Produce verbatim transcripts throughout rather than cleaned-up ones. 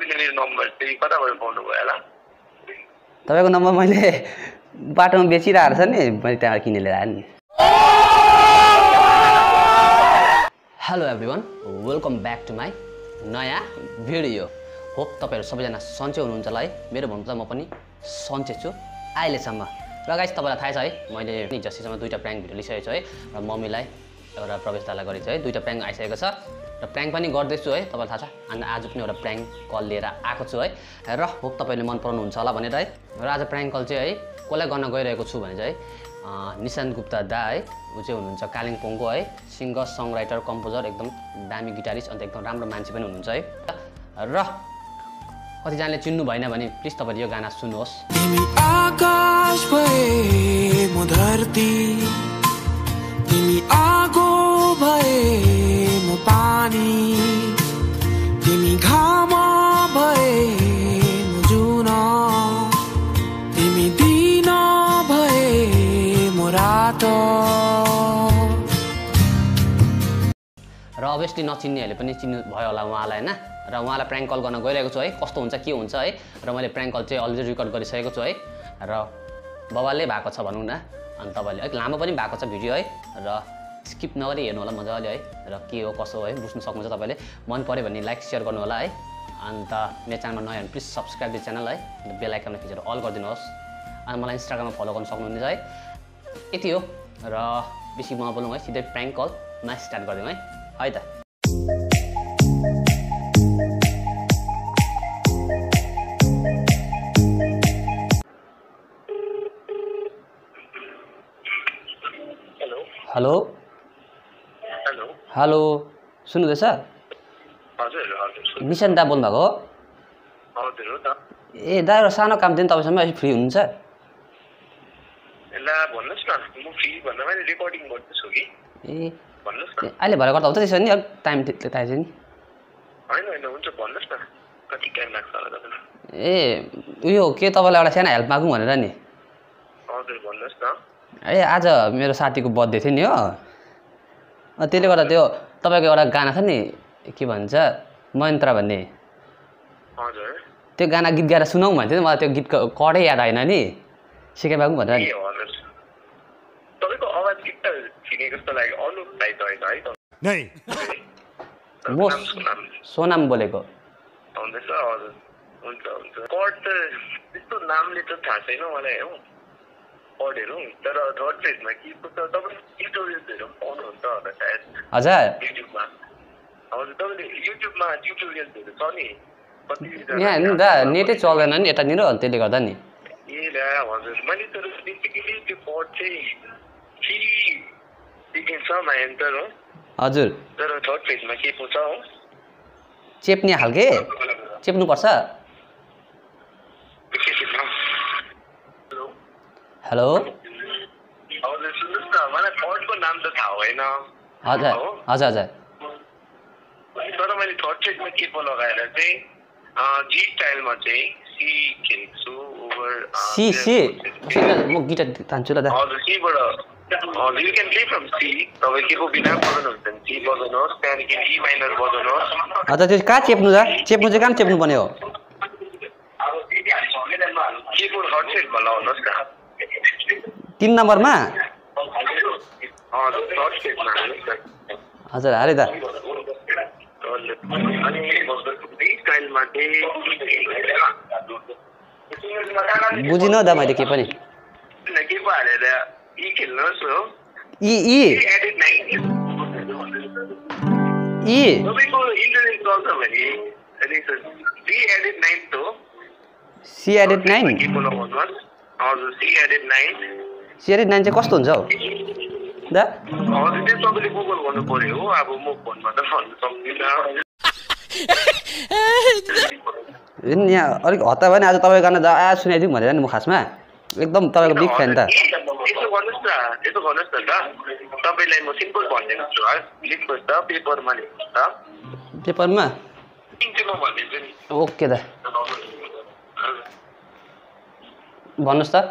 तपाईँले मेरो नम्बर चाहिँ कताबाट पाउनु भयो होला तपाईको नम्बर मैले बाटोमा बेचिरहेको छ नि मैले त्यहाँबाट किनेर ल्याए नि hello everyone welcome back to my नयाँ भिडियो होप तपाईहरु सबैजना सन्चै हुनुहुन्छ होला है मेरो भन्नु त म पनि सन्चै छु अहिलेसम्म र गाइस तपाईलाई थाहा छ है मैले जस्तीसम्म दुईटा प्र्याङ्क भिडियो लिइसकेको छु है र मम्मीलाई एउटा प्रवेशतालाई गरेको छु है दुईटा प्र्याङ्क आइसकेको छ र प्र्याङ्क पनि गर्दैछु है तपाईलाई थाहा छ अनि आज पनि एउटा प्र्याङ्क कल लिएर आएको छु है र होप तपाईले मन पराउनुहुन्छ होला भनेर है र आज प्र्याङ्क कल चाहिँ है कसलाई गर्न गइरहेको छु भने चाहिँ निशान्त गुप्ता दा है उ चाहिँ हुनुहुन्छ कालिम्पोङको है सिङ्गर सङ राइटर कम्पोजर एकदम दामी गिटारिस्ट अन्त एकदम राम्रो मान्छे पनि हुनुहुन्छ है र कतिजनाले चिन्नु भएन भने प्लिज तपाईले यो गाना सुन्नुहोस् तिमी आकाश भए म धरती तिमी आगो भए म पानी तिमी घाम भए म जुन तिमी दिन भए म रात र अभियसली नचिन्नेहरूले पनि चिन्नु भयो होला उहाँलाई हैन र उहाँलाई प्र्याङ्क कल गर्न गइरहेको छु है कस्तो हुन्छ के हुन्छ है र मैले प्र्याङ्क कल चाहिँ अलरेडी रेकर्ड गरिसकेको छु है र बवालले भएको छ भनौँ न अनि तपाईँले अलिक लामो पनि भएको छ भिडियो है र स्किप नगरी हेर्नु होला मजाले है र के हो कसो है बुझ्नु सक्नुहुन्छ तपाईँले मन पर्यो भने लाइक सेयर गर्नु होला है अन्त मेरो च्यानलमा नयाँ भने प्लिज सब्सक्राइब द च्यानल है बेल आइकनमा थिचेर अल गरिदिनुहोस् अनि मलाई इन्स्टाग्राममा फलो गर्न सक्नुहुनेछ है यति हो र बेसी नबोलौँ है सिधै प्र्याङ्क कलमा स्टार्ट गरिदिउँ है है त हेलो हेलो हेलो सुन्नुहुँदैछ हजुर हजुर निशान्त दा बोल्नु भएको हो हजुर हो त ए दा एउटा सानो काम थियो नि तपाईँसँग अहिले फ्री हुनुहुन्छ ल भन्नुहोस् न म फ्री भन्दा मैले रेकर्डिङ गर्दैछु कि ए भन्नुहोस् न अहिले भरे गर्दा हुन्छ त्यसो नि अलिक टाइम थाहा छ नि होइन होइन हुन्छ भन्नुहोस् न कति टाइम लाग्छ होला तपाईँलाई ए उयो के तपाईँलाई एउटा सानो हेल्प मागौँ भनेर नि हजुर भन्नुहोस् न ए आज मेरो साथीको बर्थडे थियो नि हो त्यसले गर्दा त्यो तपाईँको एउटा गाना छ नि के भन्छ मयन्त्र भन्ने हजुर त्यो गाना गीत गाएर सुनाउँ भन्थ्यो नि मलाई त्यो गीतको कडै याद आएन नि सिकाइमागौँ भनेर नि तपाईँको आवाज गीत चिने जस्तो लाग्यो अनुप भाइ त होइन है म सोनाम बोलेको आउँदैछ हजुर हुन्छ हुन्छ कर्ड त त्यस्तो नामले त थाहा छैन मलाई हो कर्डहरू तर थर्ड फेजमा के छ तपाईँले ट्युटोरियल्सहरू पाउनुहुन्छ होला सायद हजुर युट्युबमा हजुर तपाईँले युट्युबमा ट्युटोरियल्सहरू छ नि यहाँ हेर्नु दा नेटै चल्दैन नि यतानिर त्यसले गर्दा नि ए ला हजुर मैले तर बेसिकली त्यो कर्ड चाहिँ सी देखिन्छ मायान्तर हो हजुर तर थर्ड फेजमा के पो छ हो चेप्ने खालके चेप्नुपर्छ हेलो हजुर सुन्नुहोस् न मलाई थर्डको नाम त थाहा होइन हजुर हजुर हजुर तर मैले थर्ड फेजमा के पो लगाएर चाहिँ जी स्टाइलमा चाहिँ सी खेल्छु ओभर सी सी म गिटार तान्छु ल दा हजुर सीबाट हजुर you can play from C तपाईँ के को बिना बजाउनुहुन्छ भने सी बजाउनुहोस् त्यहाँदेखि ई माइनर बजाउनुहोस् हजुर त्यो कहाँ चेप्नु दा चेप्नु चाहिँ कहाँ चेप्नु पर्ने हो के को थर्ड फेजमा लगाउनुहोस् न तीन नम्बरमा हजुर थर्ड फेजमा हजुर हाले दा बुझिन दा मैले के पनि के पो हालेर ई खेल्नुहोस् हो ई ई ई तपाईँको इन्टरनेट चल्छ भने सी एडिट नाइन हो सी एडिट नाइन के पो लगाउनुहोस् हजुर C add nine C add nine चाहिँ कस्तो हुन्छ हौ दा हजुर त्यो तपाईँले गुगल गर्नु पर्यो हो अब म फोनमा त भन्नु सक्दिनँ यहाँ अलिक हतार भयो नि आज तपाईँको गाना आ सुनाइदिउँ भनेर नि म खासमा एकदम तपाईँको बिग फ्यान त यसो गर्नुहोस् न यसो गर्नुहोस् न त तपाईँलाई म सिम्पल भनिदिन्छु है लेख्नुहोस् त पेपरमा लेख्नुहोस् त पेपरमा म भनिदिन्छु नि ओके दा भन्नुहोस् त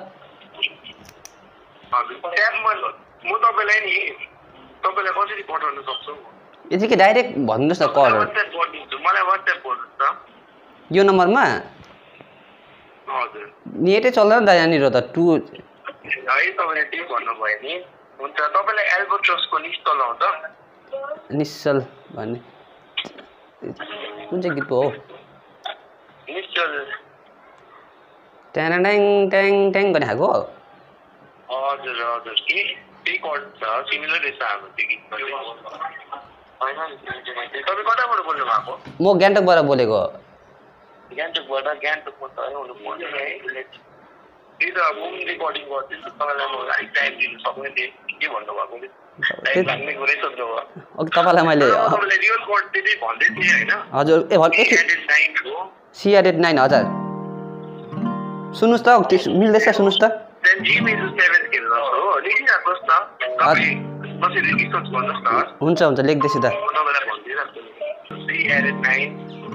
हजुर ट्याबमा म तपाईँलाई नि तपाईँलाई कसरी पठाउन सक्छु यतिकै डाइरेक्ट भन्नुहोस् न कल व्हाट्सएप गरिदिन्छु मलाई व्हाट्सएप गर्नुहोस् त यो नम्बरमा हजुर नेटै चल्दैन त यहाँनिर त टु है तपाईँले त्यही भन्नुभयो नि हुन्छ तपाईँलाई एल्बोट्रसको निश्चल आउँछ निश्चल भन्ने कुन चाहिँ गीत हो निश्चल ट्याङ ट्याङ ट्याङ गर्ने खाएको हजुर हजुर के त्यही कर्ड छ सिमिलर रहेछ हाम्रो त्यो गीत होइन तपाईँ कताबाट बोल्नु भएको म गान्तोकबाट बोलेको गान्तोकबाट गान्तोकमा त हुनु पर्ने है त्यही त मुभ रेकर्डिङ गर्दैछु तपाईँलाई म अलिक टाइम दिनु सक्ने थिएँ के भन्नुभएको टाइम लाग्ने कुरै सोध्नुभयो ओके तपाईँलाई मैले तपाईँले रियल कोड त्यही भन्दै थिएँ होइन हजुर ए भन् नाइन हो सिआरएट नाइन हजार सुन्नुहोस् त मिल्दैछ सुन्नुहोस् त त्यहाँदेखि जी मेरो सेभेन खेल्नुहोस् हो लेखिराख्नुहोस् न तपाईँ कसरी रिसर्च गर्नुहोस् न हुन्छ हुन्छ लेख्दैछु त म तपाईँलाई भनिदिइराख्छु सिआरएट नाइन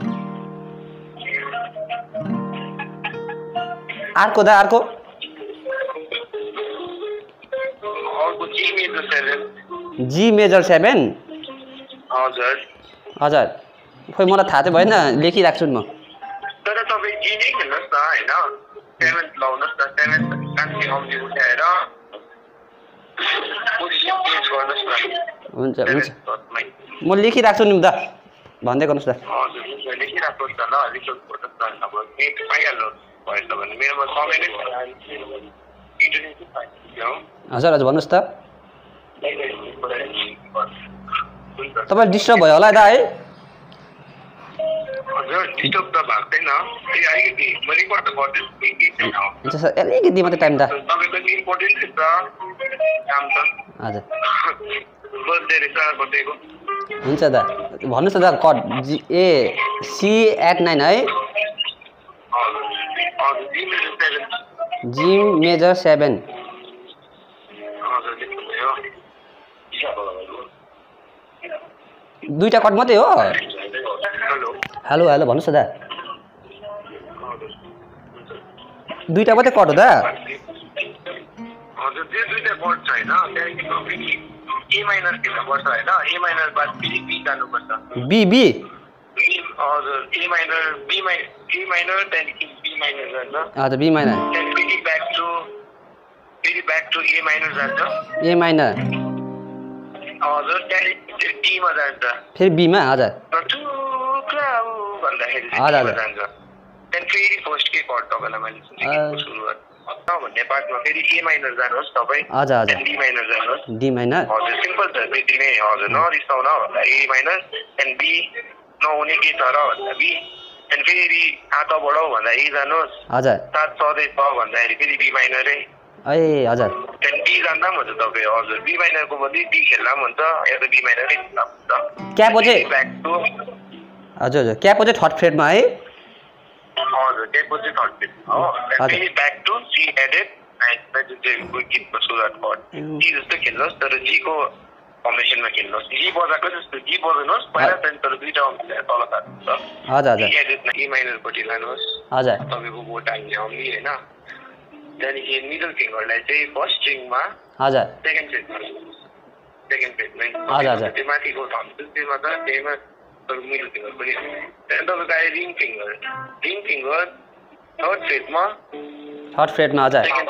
अर्को दा अर्को अर्को G major seven G major seven हजुर हजुर खोइ मलाई थाहा चाहिँ भएन लेखिराख्छु नि म तर तपाईँ जी नै खेल्नुहोस् न होइन सेभेन्थ लाउनुहोस् न सेभेन्थ कान्छी औँली उठाएर पोजिसन चेन्ज गर्नुहोस् न हुन्छ हुन्छ म लेखिराख्छु नि दा भन्दै गर्नुहोस् त हजुर लेखिराख्नुहोस् न ल रिसर्च गर्नुहोस् न अब नेट पाइहाल्नु भएछ भने मेरोमा समय नै छैन इन्टरनेट पाइहाल्यो हजुर हजुर भन्नुहोस् त तपाईँ डिस्टर्ब भयो होला दा है हजुर डिस्टर्ब त भएको छैन त्यही अलिकति म रिकर्ड त गर्दैछु हुन्छ सर अलिकति मात्रै टाइम दा तपाईँको नि इम्पोर्टेन्ट रहेछ काम त हजुर बर्थडे रहेछ बर्थडेको हुन्छ दा भन्नुहोस् न दा cut G A C eight nine है जी मेजर सेभेन दुईवटा कट मात्रै हो हेलो हेलो भन्नुहोस् न दा दुईवटा मात्रै कट हो दा हजुर त्यो दुईवटा कट छ होइन त्यहाँदेखि ए माइनर खेल्नुपर्छ होइन ए माइनर बाद फेरि बी जानुपर्छ बी बी हजुर ए माइनर बी माइ ए माइनर त्यहाँदेखि बी माइनर जान्छ हजुर बी माइनर त्यहाँदेखि फेरि ब्याक टु फेरि ब्याक टु ए माइनर जान्छ ए माइनर हजुर त्यहाँदेखि डीमा जान्छ फेरि बीमा हजुर भन्दाखेरि हजुर जान्छ त्यहाँदेखि फेरि फर्स्टकै कट तपाईँलाई मैले सुरुवात भन्ने पार्टमा फेरि ए माइनर जानुहोस् तपाईँ हजुर हजुर डी माइनर जानुहोस् डी माइनर हजुर सिम्पल छ त्यति नै हजुर नरिसाउन भन्दा ए माइनर त्यहाँदेखि बी नहुने के छ र भन्दा बी त्यहाँदेखि फेरि आठ बढाउ भन्दा ए जानुहोस् हजुर सात सधैँ छ भन्दाखेरि फेरि बी माइनरै ए हजुर त्यहाँदेखि बी जान्दा पनि हुन्छ तपाईँ हजुर बी माइनरको बदली डी खेल्दा पनि हुन्छ या त बी माइनरै खेल्दा पनि हुन्छ क्यापो चाहिँ ब्याक टु हजुर हजुर क्यापो चाहिँ थर्ड फ्रेडमा है हजुर क्यापो चाहिँ थर्ड फ्रेड हो फेरि ब्याक टु सी एडेड नाइन्थमा जुन चाहिँ गीतको सुरुवात कट जी जस्तो खेल्नुहोस् तर जीको फर्मेसनमा खेल्नुहोस् जी बजाएको जस्तो जी बजाउनुहोस् पहिला त्यहाँदेखि तर दुईवटा मिलाएर तल काट्नुहुन्छ हजुर हजुर सी एडेडमा ए माइनरपट्टि लानुहोस् हजुर तपाईँको बोट हाल्ने आउने होइन त्यहाँदेखि मिडल फिङ्गरलाई चाहिँ फर्स्ट स्ट्रिङमा हजुर सेकेन्ड फ्रेडमा सेकेन्ड फ्रेडमै हजुर हजुर त्यो माथिको थम त्यसमा त त्यहीमा तपाईँको मिडल फिङ्गर पनि त्यहाँदेखि तपाईँको आयो ring finger ring finger third फ्रेडमा थर्ड फ्रेडमा हजुर सेकेन्ड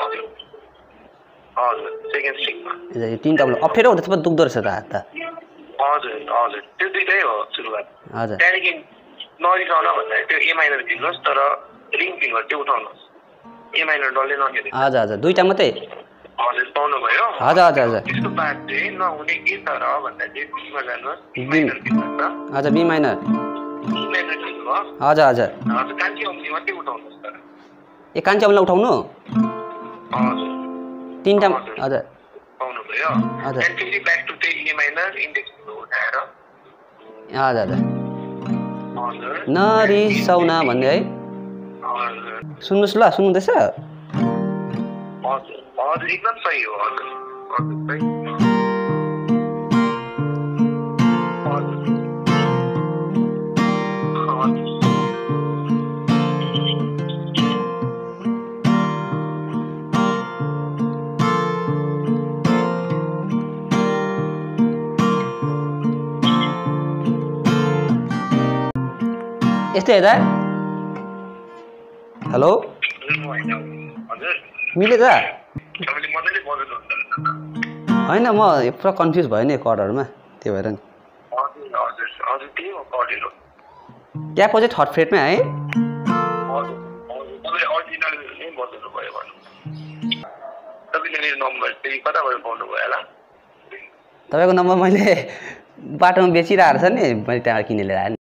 हजुर सेकेन्ड स्ट्रिङमा तिनवटा अप्ठ्यारो हुँदा तपाईँ दुख्दो रहेछ त हात त हजुर हजुर त्यो दुइटै हो सुरुवात हजुर त्यहाँदेखि नरिसाउन भन्दाखेरि त्यो ए माइनर खेल्नुहोस् तर रिङ फिङ्गर चाहिँ उठाउनुहोस् ए माइनर डल्लै नखेल्नु हजुर हजुर दुईवटा मात्रै हजुर पाउनुभयो हजुर हजुर हजुर त्यसको बाद चाहिँ नहुने के छ र भन्दा चाहिँ बीमा जानुहोस् बी माइनर खेल्नुहोस् हजुर बी माइनर बी माइनर खेल्नुभयो हजुर हजुर हजुर कान्छी औँली मात्रै उठाउनुहोस् तर ए कान्छी औँला उठाउनु हजुर तिनवटा हजुर पाउनुभयो हजुर त्यहाँदेखि फेरि ब्याक टु चाहिँ ए माइनर इन्डेक्स उठाएर हजुर हजुर हजुर नरिसाउन भन्ने है हजुर सुन्नुहोस् ल सुन्नुहुँदैछ हजुर हजुर एकदम सही हो हजुर हजुर सही हजुर हजुर यस्तै हेर्दा हेलो हजुर मिल्यो दा तपाईँले मजाले बजाउनुहुन्छ होइन म पुरा कन्फ्युज भयो नि कर्डहरूमा त्यो भएर नि हजुर हजुर हजुर त्यही हो कर्डहरू ट्यापको चाहिँ थर्ड फ्रेटमै है हजुर हजुर तपाईँले अरिजिनल नै बजाउनु भयो भन्नु तपाईँले मेरो नम्बर चाहिँ कताबाट पाउनुभयो होला तपाईँको नम्बर मैले बाटोमा बेचिरहेको छ नि मैले त्यहाँबाट किनेर ल्याएर आएँ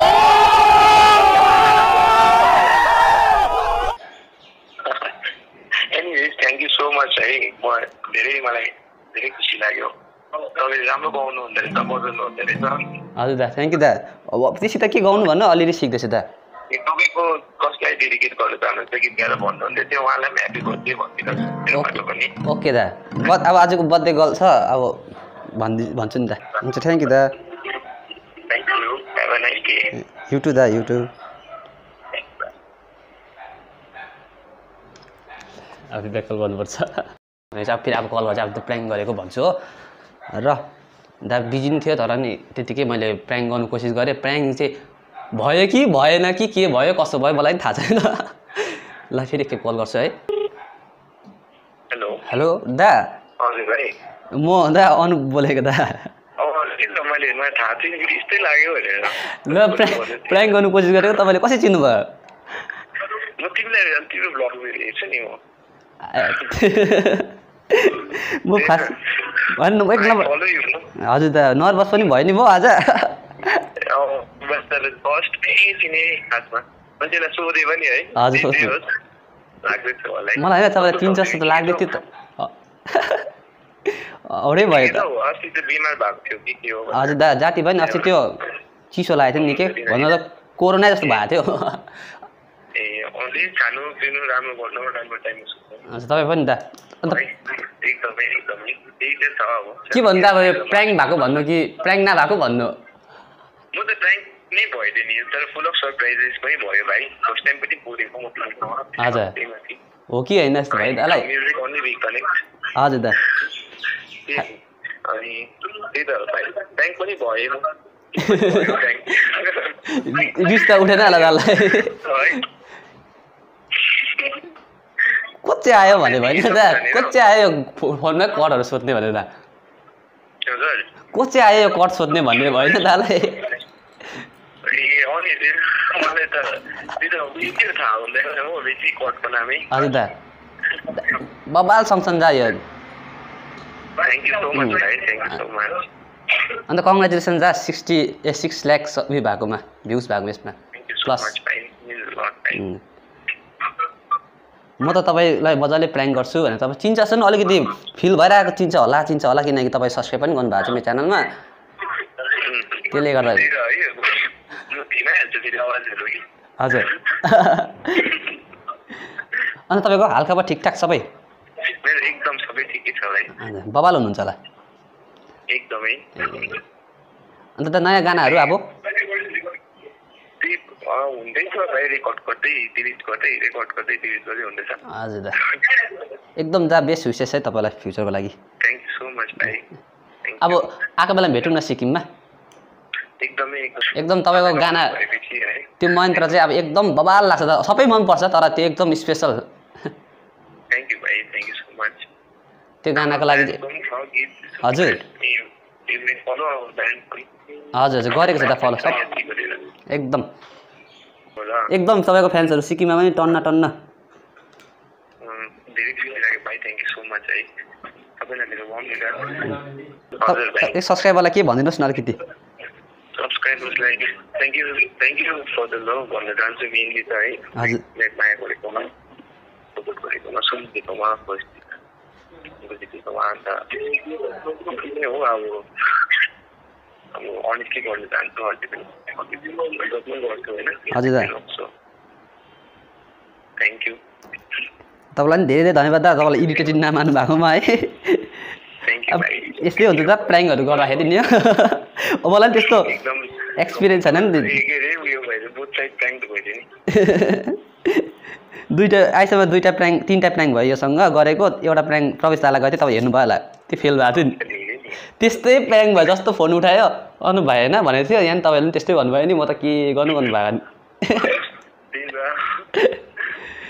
anyways thank you so much है म धेरै मलाई धेरै खुसी लाग्यो तपाईँले राम्रो गाउनु हुँदो रहेछ बजाउनु हुँदो रहेछ हजुर दा थ्याङ्क यू दा अब त्यसै त के गाउनु भन्नु अलिअलि सिक्दैछु दा तपाईँको कसलाई डेडिकेट गर्नु चाहनुहुन्छ गीत गाएर भन्नुहुन्थ्यो त्यो उहाँलाई पनि ह्याप्पी बर्थडे भनिदिनुहोस् पनि ओके दा बट अब आजको बर्थडे गर्ल छ अब भन्दि भन्छु नि दा हुन्छ थ्याङ्क यू दा thank you have a nice day YouTube दा युट्युब अब ब्याक कल गर्नुपर्छ भनेपछि अब फेरि अब कल गर्छ अब त्यो प्र्याङ्क गरेको भन्छु हो र दा बिजी नि थियो तर नि त्यतिकै मैले प्र्याङ्क गर्नु कोसिस गरेँ प्र्याङ्क चाहिँ भयो कि भएन कि के भयो कसो भयो मलाई पनि थाहा छैन ल फेरि एकखेप कल गर्छु है हेलो हेलो दा हजुर भाइ म दा अनुप बोलेको दा मैले मलाई थाहा छैन कि यस्तै लाग्यो भनेर ल प्र्याङ्क प्र्याङ्क गर्नु कोसिस गरेको तपाईँले कसरी चिन्नुभयो म तिमीलाई तिम्रो ब्लग हेर्छु नि म म खास भन्नु एक नम्बर हजुर दा नर्भस पनि भयो नि म आज मलाई होइन तपाईँलाई चिन्छ जस्तो त लाग्दै थियो त औरै भयो त हजुर दा जाति भयो नि अस्ति त्यो चिसो लागेको थियो नि के भन्नु त कोरोना जस्तो भएको थियो हजुर तपाईँ पनि दा अन्त के भन्नु त अब यो प्र्याङ्क भएको भन्नु कि प्र्याङ्क नभएको भन्नु म त प्र्याङ्क नै भइदियो नि तर फुल अफ सरप्राइजेस पनि भयो भाइ फर्स्ट टाइम पनि बोलेको म हजुर हो कि होइन यस्तो भाइ दालाई म्युजिक अन्ली वी कनेक्ट हजुर दा अनि त्यही त भाइ प्र्याङ्क पनि भयो रिस त उठेन होला दालाई को चाहिँ आयो भने भएन दा को चाहिँ आयो फोनमा कटहरू सोध्ने भनेर दा को चाहिँ आयो यो कट सोध्ने भन्ने भएन दालाई हजुर दा बबाल सँगसँग जा यो अन्त कङ्ग्रेचुलेसन जा सिक्सटी ए सिक्स ल्याक्स उयो भएकोमा भ्युज भएको यसमा प्लस म त तपाईँलाई मजाले प्र्याङ्क गर्छु भनेर तपाईँ चिन्छ जस्तो नि अलिकति फिल भइरहेको चिन्छ होला चिन्छ होला किनकि तपाईँ सब्सक्राइब पनि गर्नुभएको छ मेरो च्यानलमा त्यसले गर्दा हजुर अन्त तपाईँको हालखबर ठिकठाक सबै एकदम सबै ठिकै छ भाइ हजुर बबाल हुनुहुन्छ होला एकदमै अन्त त नयाँ गानाहरू अब हुँदैछ भाइ रेकर्ड गर्दै डिलिट गर्दै रेकर्ड गर्दै डिलिट गर्दै हुँदैछ हजुर दा एकदम दा बेस्ट विशेष है तपाईँलाई फ्युचरको लागि थ्याङ्क यू सो मच भाइ अब आएको बेला भेटौँ न सिक्किममा एकदमै एकदम तपाईँको गाना त्यो मन्त्र चाहिँ अब एकदम बबाल लाग्छ दा सबै मनपर्छ तर त्यो एकदम स्पेसल थ्याङ्क यू भाइ थ्याङ्क यू सो मच त्यो गानाको लागि हजुर हजुर हजुर गरेको छ दा फलो सब एकदम एकदम तपाईँको फ्यान्सहरू सिक्किममा पनि टन्न टन्न सब्सक्राइबरलाई के भनिदिनुहोस् न अलिकति सब्सक्राइबर्सलाई thank you thank you for the love भन्न चाहन्छु मेनली त है हजुर माया गरेकोमा सपोर्ट गरेकोमा सुनिदिएकोमा बुझिदिएकोमा अन्त हो अब अब अनेस्टली गर्न चाहन्छु अहिले पनि गर्छु होइन हजुर दा थ्याङ्क यू तपाईँलाई पनि धेरै धेरै धन्यवाद दा तपाईँलाई इरिटेटिङ नमान्नु भएकोमा है अब यस्तै हुन्छ दा प्र्याङ्कहरू गर्दाखेरि नि अब मलाई पनि त्यस्तो एक्सपिरियन्स छैन नि दुईवटा आइसम्म दुईवटा प्र्याङ्क तिनवटा प्र्याङ्क भयो योसँग गरेको एउटा प्र्याङ्क प्रवेश दालाई गएको थियो तपाईँ हेर्नुभयो होला त्यो फेल भएको थियो नि त्यस्तै प्र्याङ्क भयो जस्तो फोन उठायो अनु भाइ होइन भनेको थियो यहाँ तपाईँहरूले पनि त्यस्तै भन्नुभयो नि म त के गर्नु गर्नु भयो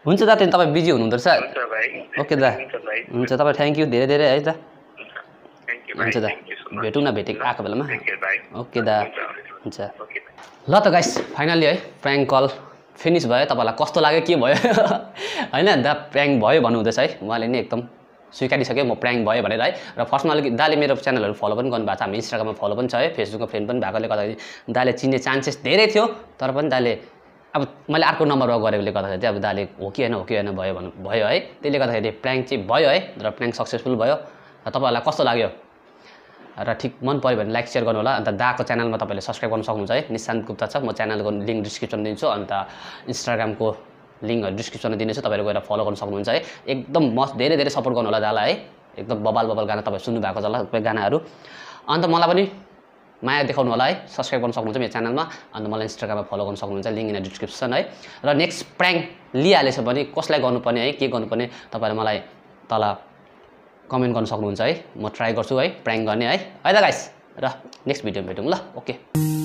हुन्छ दा त्यही तपाईँ बिजी हुनुहुँदो रहेछ हुन्छ भाइ ओके दा हुन्छ भाइ हुन्छ तपाईँ थ्याङ्क यू धेरै धेरै है दा थ्याङ्क यू भाइ हुन्छ दा थ्याङ्क यू सो मच भेटौँ न भेटेको आएको बेलामा टेक केयर भाइ ओके दा हुन्छ हुन्छ ओके ल त गाइस फाइनली है प्र्याङ्क कल फिनिस भयो तपाईँलाई कस्तो लाग्यो के भयो होइन दा प्र्याङ्क भयो भन्नुहुँदैछ है उहाँले नि एकदम स्वीकारिसक्यो म प्र्याङ्क भयो भनेर है र फर्स्टमा अलिक दाले मेरो च्यानलहरू फलो पनि गर्नुभएको छ हामी इन्स्टाग्राममा फलो पनि छ है फेसबुकमा फ्रेन्ड पनि भएकोले गर्दाखेरि दाले चिन्ने चान्सेस धेरै थियो तर पनि दाले अब मैले अर्को नम्बरमा गरेकोले गर्दाखेरि चाहिँ अब दाले हो कि होइन हो कि होइन भयो भन्नु भयो है त्यसले गर्दाखेरि प्र्याङ्क चाहिँ भयो है र प्र्याङ्क सक्सेसफुल भयो र तपाईँहरूलाई कस्तो लाग्यो र ठिक मन पऱ्यो भने लाइक सेयर गर्नु होला अन्त दाको च्यानलमा तपाईँले सब्सक्राइब गर्न सक्नुहुन्छ है निशान्त गुप्ता छ म च्यानलको लिङ्क डिस्क्रिप्सन दिन्छु अन्त इन्स्टाग्रामको लिङ्कहरू डिस्क्रिप्सनमा दिनेछु तपाईँहरू गएर फलो गर्न सक्नुहुन्छ है एकदम मस्त धेरै धेरै सपोर्ट गर्नु होला दालाई है एकदम बबाल बबाल गाना तपाईँ सुन्नु भएको छ होला सबै गानाहरू अन्त मलाई पनि माया देखाउनु होला है सब्सक्राइब गर्न सक्नुहुन्छ मेरो च्यानलमा अन्त मलाई इन्स्टाग्राममा फलो गर्न सक्नुहुन्छ लिङ्क इन डिस्क्रिप्सन है र नेक्स्ट प्र्याङ्क लिइहालेछ भने कसलाई गर्नुपर्ने है के गर्नुपर्ने तपाईँहरूले मलाई तल कमेन्ट गर्न सक्नुहुन्छ है म ट्राई गर्छु है प्र्याङ्क गर्ने है है त गाइस र नेक्स्ट भिडियोमा भेटौँ ल ओके